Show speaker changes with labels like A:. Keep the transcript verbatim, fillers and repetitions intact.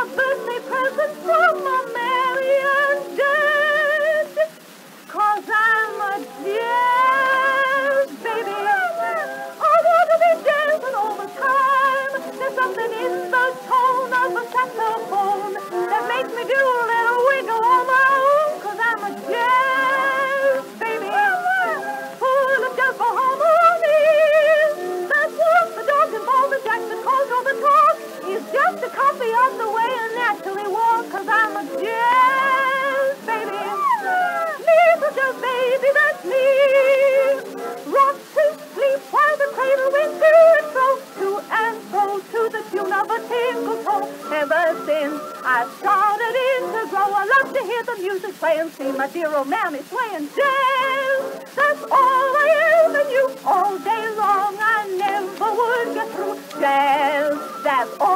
A: a birthday present from a Marian Jazz. Cause I'm a jazz baby. I want to be jazzing all the time. There's something in the tone of a saxophone that makes me do a little wiggle on my own. Cause I'm a jazz baby, full of jazz for harmonies. That's what the dog in Baldy Jackson calls all the talk. He's just a copy of the way I naturally walk. Cause I'm a jazz baby, little jazz baby, that's me. Rock to sleep while the cradle went to and fro, to and fro, to the tune of a tingle toe. Ever since I started in to grow, I love to hear the music play and see my dear old mammy swaying jazz. That's all I ever knew. All day long I never would get through jazz. That's all